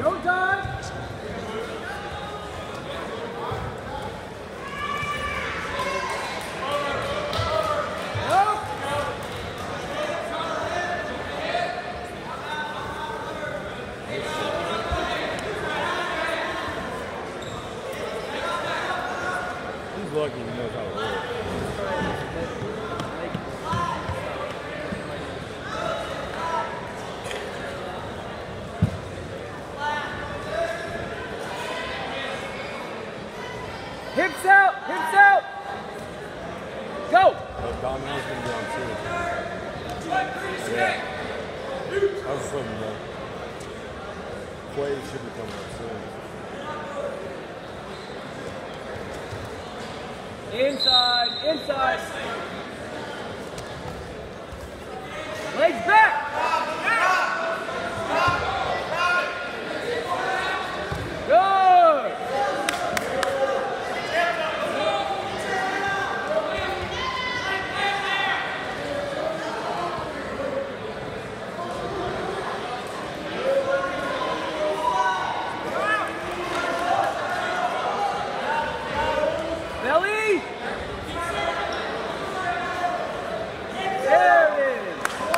Go, Don! He's lucky he knows how to roll. Hips out! Hips out! Go! Domino's gonna be on too. Yeah. I was just letting you know. Quay should be coming up soon. Inside! Inside! Legs back! Good! Belly! There it is!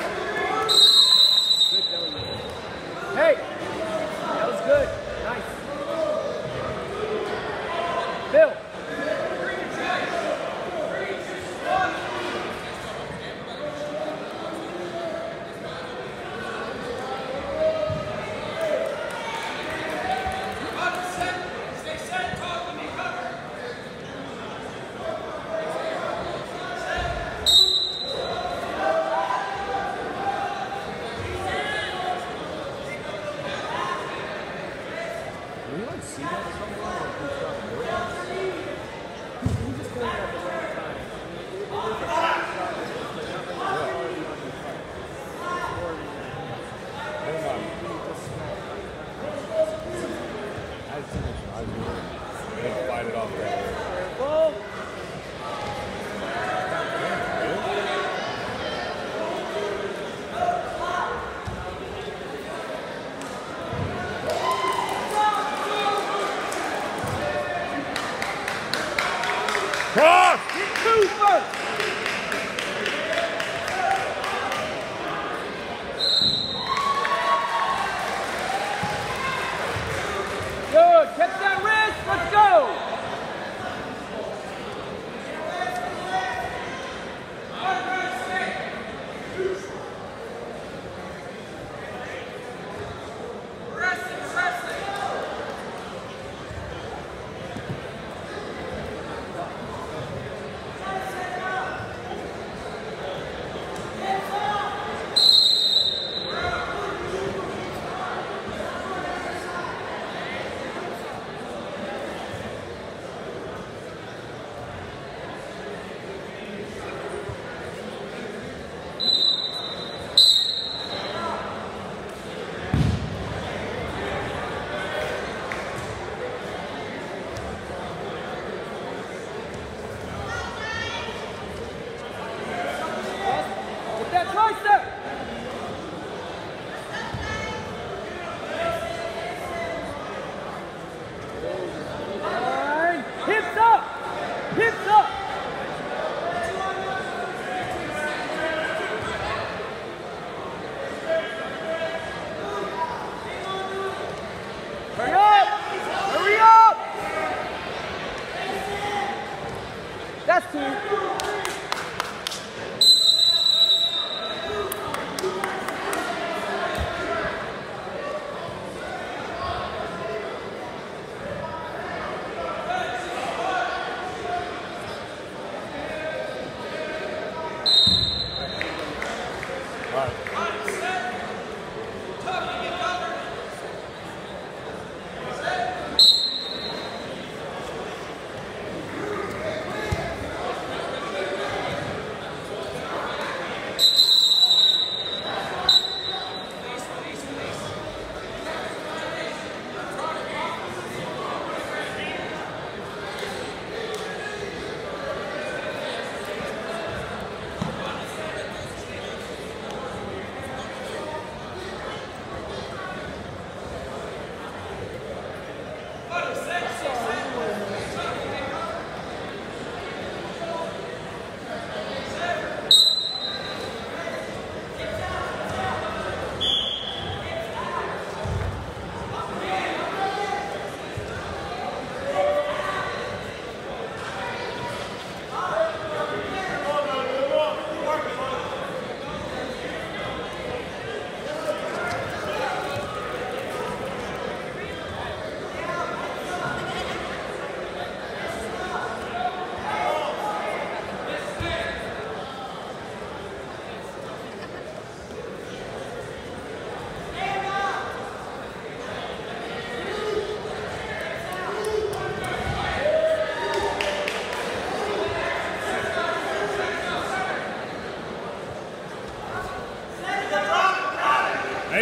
Good belly. Hey! That was good. Nice. Bill! Will you like see that somewhere? Or who's got more? He's just going at the wrong time. Never mind. I had too much eyes on it. They had to fight it off there. Careful! Cross! Two first! Good! Catch that wrist! Let's go!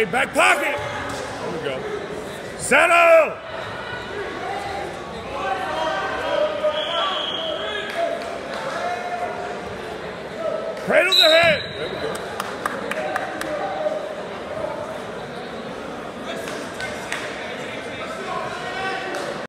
Okay, back pocket. There we go. Settle. Cradle the head. There we go.